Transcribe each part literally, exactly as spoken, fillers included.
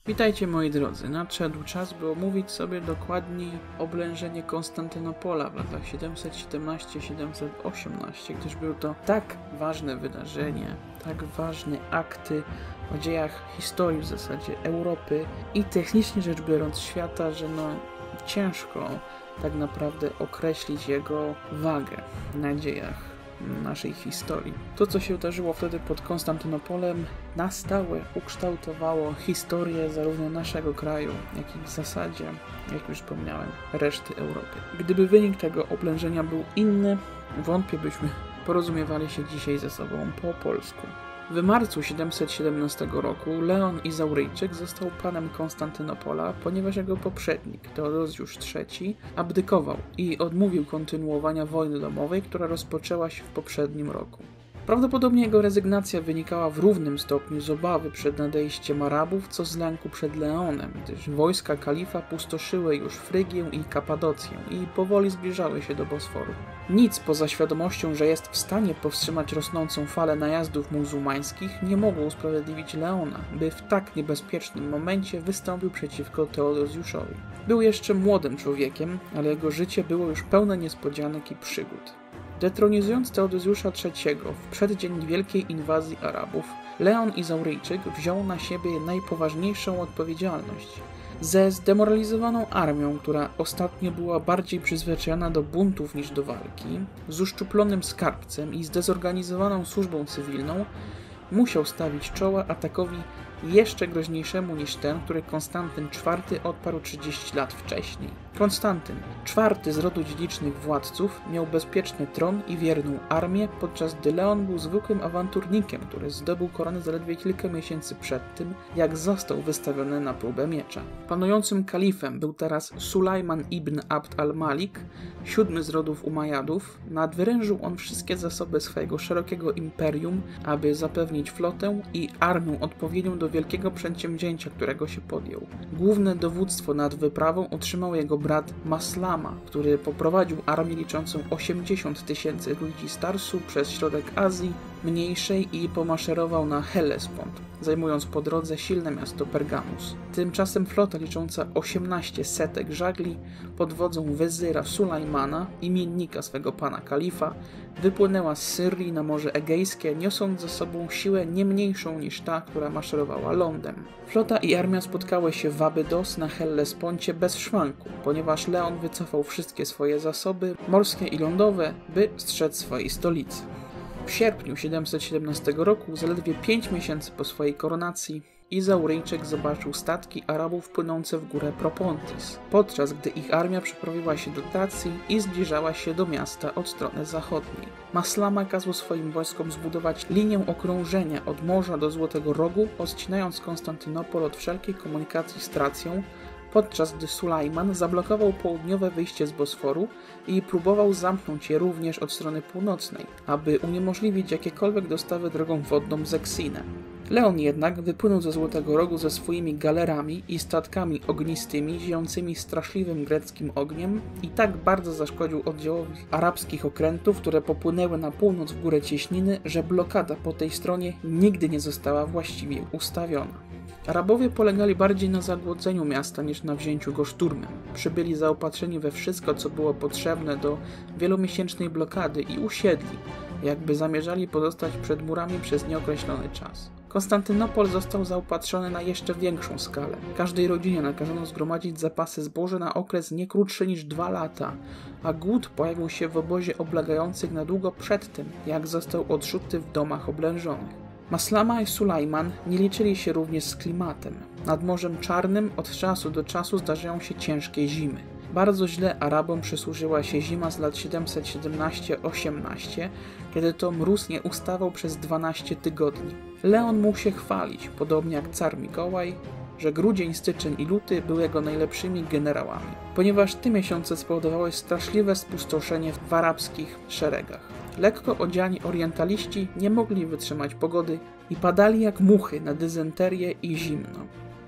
Witajcie moi drodzy, nadszedł czas, by omówić sobie dokładniej oblężenie Konstantynopola w latach siedemset siedemnaście do siedemset osiemnaście, gdyż był to tak ważne wydarzenie, tak ważne akty o dziejach historii w zasadzie Europy i technicznie rzecz biorąc świata, że no ciężko tak naprawdę określić jego wagę na dziejach naszej historii. To, co się wydarzyło wtedy pod Konstantynopolem, na stałe ukształtowało historię zarówno naszego kraju, jak i w zasadzie, jak już wspomniałem, reszty Europy. Gdyby wynik tego oblężenia był inny, wątpię, byśmy porozumiewali się dzisiaj ze sobą po polsku. W marcu siedemset siedemnastego roku Leon Izauryjczyk został panem Konstantynopola, ponieważ jego poprzednik, Teodozjusz trzeci, abdykował i odmówił kontynuowania wojny domowej, która rozpoczęła się w poprzednim roku. Prawdopodobnie jego rezygnacja wynikała w równym stopniu z obawy przed nadejściem Arabów, co z lęku przed Leonem, gdyż wojska kalifa pustoszyły już Frygię i Kapadocję i powoli zbliżały się do Bosforu. Nic poza świadomością, że jest w stanie powstrzymać rosnącą falę najazdów muzułmańskich, nie mogło usprawiedliwić Leona, by w tak niebezpiecznym momencie wystąpił przeciwko Teodozjuszowi. Był jeszcze młodym człowiekiem, ale jego życie było już pełne niespodzianek i przygód. Detronizując Teodozjusza trzeciego w przeddzień wielkiej inwazji Arabów, Leon Izauryjczyk wziął na siebie najpoważniejszą odpowiedzialność. Ze zdemoralizowaną armią, która ostatnio była bardziej przyzwyczajona do buntów niż do walki, z uszczuplonym skarbcem i zdezorganizowaną służbą cywilną, musiał stawić czoła atakowi jeszcze groźniejszemu niż ten, który Konstantyn czwarty odparł trzydzieści lat wcześniej. Konstantyn, czwarty z rodu dziedzicznych władców, miał bezpieczny tron i wierną armię, podczas gdy Leon był zwykłym awanturnikiem, który zdobył koronę zaledwie kilka miesięcy przed tym, jak został wystawiony na próbę miecza. Panującym kalifem był teraz Sulajman ibn Abd al-Malik, siódmy z rodów Umajadów. Nadwyrężył on wszystkie zasoby swojego szerokiego imperium, aby zapewnić flotę i armię odpowiednią do wielkiego przedsięwzięcia, którego się podjął. Główne dowództwo nad wyprawą otrzymał jego brat Maslama, który poprowadził armię liczącą osiemdziesiąt tysięcy ludzi z Tarsu przez środek Azji Mniejszej i pomaszerował na Hellespont, zajmując po drodze silne miasto Pergamus. Tymczasem flota licząca osiemnaście setek żagli pod wodzą wezyra Sulajmana, imiennika swego pana kalifa, wypłynęła z Syrii na Morze Egejskie, niosąc ze sobą siłę nie mniejszą niż ta, która maszerowała lądem. Flota i armia spotkały się w Abydos na Hellesponcie bez szwanku, ponieważ Leon wycofał wszystkie swoje zasoby, morskie i lądowe, by strzec swojej stolicy. W sierpniu siedemset siedemnastego roku, zaledwie pięć miesięcy po swojej koronacji, Izauryjczyk zobaczył statki Arabów płynące w górę Propontis, podczas gdy ich armia przeprawiła się do Tacji i zbliżała się do miasta od strony zachodniej. Maslama kazał swoim wojskom zbudować linię okrążenia od morza do Złotego Rogu, odcinając Konstantynopol od wszelkiej komunikacji z Tracją, podczas gdy Sulajman zablokował południowe wyjście z Bosforu i próbował zamknąć je również od strony północnej, aby uniemożliwić jakiekolwiek dostawy drogą wodną z Exinem. Leon jednak wypłynął ze Złotego Rogu ze swoimi galerami i statkami ognistymi, ziejącymi straszliwym greckim ogniem i tak bardzo zaszkodził oddziałowi arabskich okrętów, które popłynęły na północ w górę Cieśniny, że blokada po tej stronie nigdy nie została właściwie ustawiona. Arabowie polegali bardziej na zagłodzeniu miasta niż na wzięciu go szturmem. Przybyli zaopatrzeni we wszystko, co było potrzebne do wielomiesięcznej blokady i usiedli, jakby zamierzali pozostać przed murami przez nieokreślony czas. Konstantynopol został zaopatrzony na jeszcze większą skalę. Każdej rodzinie nakazano zgromadzić zapasy zboża na okres nie krótszy niż dwa lata, a głód pojawił się w obozie oblegających na długo przed tym, jak został odrzuty w domach oblężonych. Maslama i Sulajman nie liczyli się również z klimatem. Nad Morzem Czarnym od czasu do czasu zdarzają się ciężkie zimy. Bardzo źle Arabom przysłużyła się zima z lat siedemset siedemnaście do osiemnaście, kiedy to mróz nie ustawał przez dwanaście tygodni. Leon mógł się chwalić, podobnie jak car Mikołaj, że grudzień, styczeń i luty były jego najlepszymi generałami, ponieważ te miesiące spowodowały straszliwe spustoszenie w arabskich szeregach. Lekko odziani orientaliści nie mogli wytrzymać pogody i padali jak muchy na dysenterię i zimno.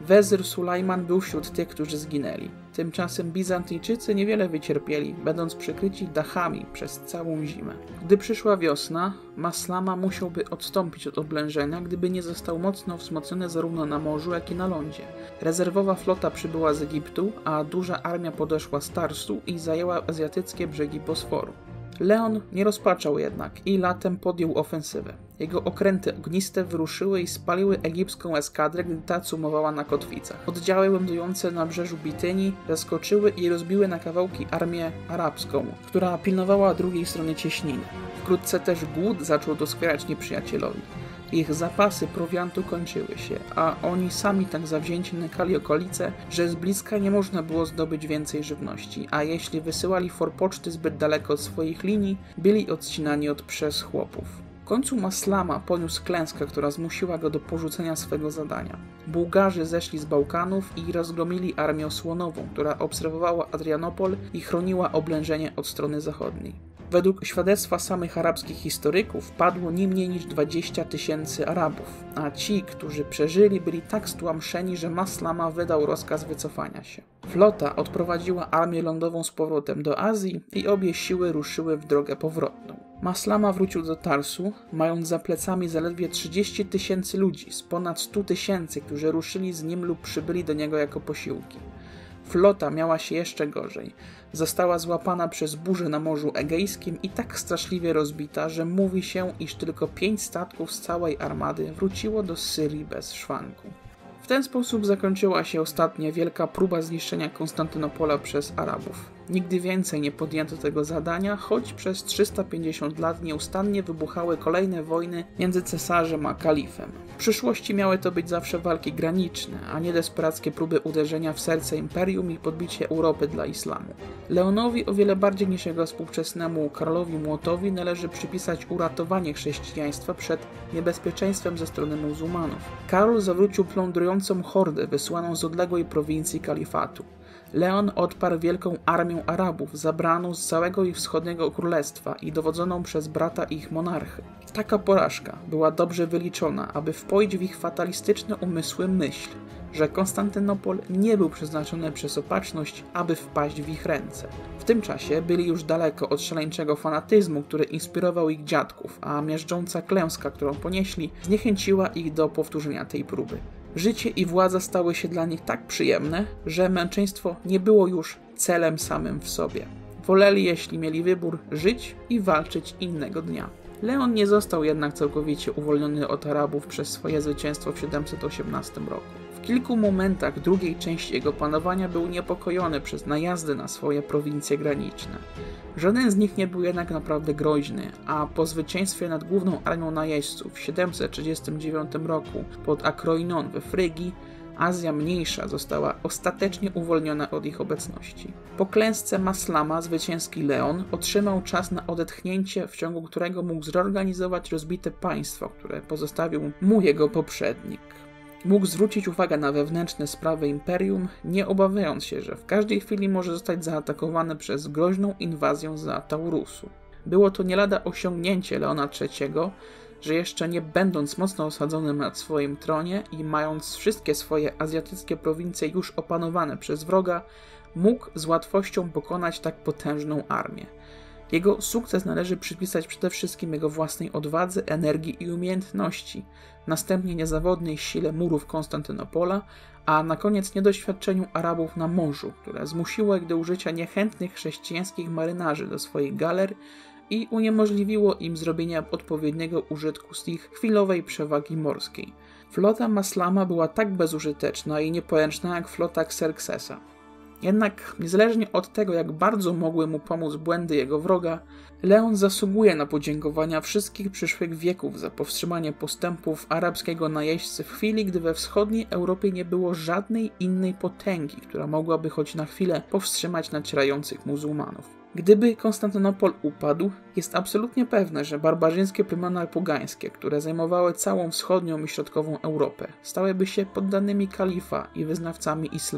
Wezyr Sulajman był wśród tych, którzy zginęli. Tymczasem Bizantyjczycy niewiele wycierpieli, będąc przykryci dachami przez całą zimę. Gdy przyszła wiosna, Maslama musiałby odstąpić od oblężenia, gdyby nie został mocno wzmocniony zarówno na morzu, jak i na lądzie. Rezerwowa flota przybyła z Egiptu, a duża armia podeszła z Tarsu i zajęła azjatyckie brzegi Bosforu. Leon nie rozpaczał jednak i latem podjął ofensywę. Jego okręty ogniste wyruszyły i spaliły egipską eskadrę, gdy ta cumowała na kotwicach. Oddziały lądujące na brzeżu Bitynii zaskoczyły i rozbiły na kawałki armię arabską, która pilnowała drugiej strony cieśniny. Wkrótce też głód zaczął doskwierać nieprzyjacielowi. Ich zapasy prowiantu kończyły się, a oni sami tak zawzięci nękali okolice, że z bliska nie można było zdobyć więcej żywności, a jeśli wysyłali forpoczty zbyt daleko od swoich linii, byli odcinani od przez chłopów. W końcu Maslama poniósł klęskę, która zmusiła go do porzucenia swego zadania. Bułgarzy zeszli z Bałkanów i rozgromili armię osłonową, która obserwowała Adrianopol i chroniła oblężenie od strony zachodniej. Według świadectwa samych arabskich historyków padło nie mniej niż dwadzieścia tysięcy Arabów, a ci, którzy przeżyli, byli tak stłamszeni, że Maslama wydał rozkaz wycofania się. Flota odprowadziła armię lądową z powrotem do Azji i obie siły ruszyły w drogę powrotną. Maslama wrócił do Tarsu, mając za plecami zaledwie trzydzieści tysięcy ludzi z ponad stu tysięcy, którzy ruszyli z nim lub przybyli do niego jako posiłki. Flota miała się jeszcze gorzej. Została złapana przez burzę na Morzu Egejskim i tak straszliwie rozbita, że mówi się, iż tylko pięć statków z całej armady wróciło do Syrii bez szwanku. W ten sposób zakończyła się ostatnia wielka próba zniszczenia Konstantynopola przez Arabów. Nigdy więcej nie podjęto tego zadania, choć przez trzysta pięćdziesiąt lat nieustannie wybuchały kolejne wojny między cesarzem a kalifem. W przyszłości miały to być zawsze walki graniczne, a nie desperackie próby uderzenia w serce imperium i podbicie Europy dla islamu. Leonowi o wiele bardziej niż jego współczesnemu Karolowi Młotowi należy przypisać uratowanie chrześcijaństwa przed niebezpieczeństwem ze strony muzułmanów. Karol zawrócił plądrującą hordę wysłaną z odległej prowincji kalifatu. Leon odparł wielką armią Arabów, zabraną z całego ich wschodniego królestwa i dowodzoną przez brata ich monarchy. Taka porażka była dobrze wyliczona, aby wpoić w ich fatalistyczne umysły myśl, że Konstantynopol nie był przeznaczony przez opatrzność, aby wpaść w ich ręce. W tym czasie byli już daleko od szaleńczego fanatyzmu, który inspirował ich dziadków, a miażdżąca klęska, którą ponieśli, zniechęciła ich do powtórzenia tej próby. Życie i władza stały się dla nich tak przyjemne, że męczeństwo nie było już celem samym w sobie. Woleli, jeśli mieli wybór, żyć i walczyć innego dnia. Leon nie został jednak całkowicie uwolniony od Arabów przez swoje zwycięstwo w siedemset osiemnastym roku. W kilku momentach drugiej części jego panowania był niepokojony przez najazdy na swoje prowincje graniczne. Żaden z nich nie był jednak naprawdę groźny, a po zwycięstwie nad główną armią najeźdźców w siedemset trzydziestym dziewiątym roku pod Akroinon we Frygii, Azja Mniejsza została ostatecznie uwolniona od ich obecności. Po klęsce Maslama zwycięski Leon otrzymał czas na odetchnięcie, w ciągu którego mógł zorganizować rozbite państwo, które pozostawił mu jego poprzednik. Mógł zwrócić uwagę na wewnętrzne sprawy imperium, nie obawiając się, że w każdej chwili może zostać zaatakowany przez groźną inwazję zza Taurusu. Było to nie lada osiągnięcie Leona trzeciego, że jeszcze nie będąc mocno osadzonym nad swoim tronie i mając wszystkie swoje azjatyckie prowincje już opanowane przez wroga, mógł z łatwością pokonać tak potężną armię. Jego sukces należy przypisać przede wszystkim jego własnej odwadze, energii i umiejętności, następnie niezawodnej sile murów Konstantynopola, a na koniec niedoświadczeniu Arabów na morzu, które zmusiło ich do użycia niechętnych chrześcijańskich marynarzy do swoich galer i uniemożliwiło im zrobienie odpowiedniego użytku z ich chwilowej przewagi morskiej. Flota Maslama była tak bezużyteczna i nieporęczna jak flota Xerxesa. Jednak niezależnie od tego, jak bardzo mogły mu pomóc błędy jego wroga, Leon zasługuje na podziękowania wszystkich przyszłych wieków za powstrzymanie postępów arabskiego najeźdźcy w chwili, gdy we wschodniej Europie nie było żadnej innej potęgi, która mogłaby choć na chwilę powstrzymać nacierających muzułmanów. Gdyby Konstantynopol upadł, jest absolutnie pewne, że barbarzyńskie plemiona pogańskie, które zajmowały całą wschodnią i środkową Europę, stałyby się poddanymi kalifa i wyznawcami islamu.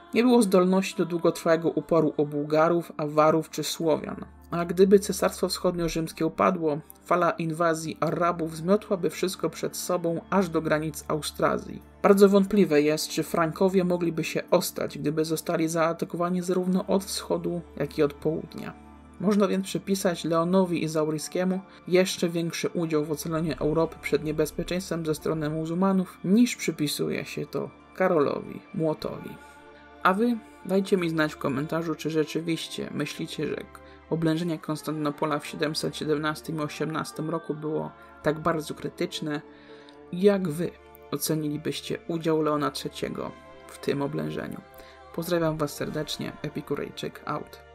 Nie było zdolności do długotrwałego uporu u Bułgarów, Awarów czy Słowian. A gdyby Cesarstwo Wschodnio-Rzymskie upadło, fala inwazji Arabów zmiotłaby wszystko przed sobą aż do granic Austrazji. Bardzo wątpliwe jest, czy Frankowie mogliby się ostać, gdyby zostali zaatakowani zarówno od wschodu, jak i od południa. Można więc przypisać Leonowi Izauryjskiemu jeszcze większy udział w ocaleniu Europy przed niebezpieczeństwem ze strony muzułmanów, niż przypisuje się to Karolowi Młotowi. A wy dajcie mi znać w komentarzu, czy rzeczywiście myślicie, że oblężenie Konstantynopola w siedemset siedemnastym i osiemnastym roku było tak bardzo krytyczne, jak wy ocenilibyście udział Leona trzeciego w tym oblężeniu. Pozdrawiam was serdecznie, Epikurejczyk out.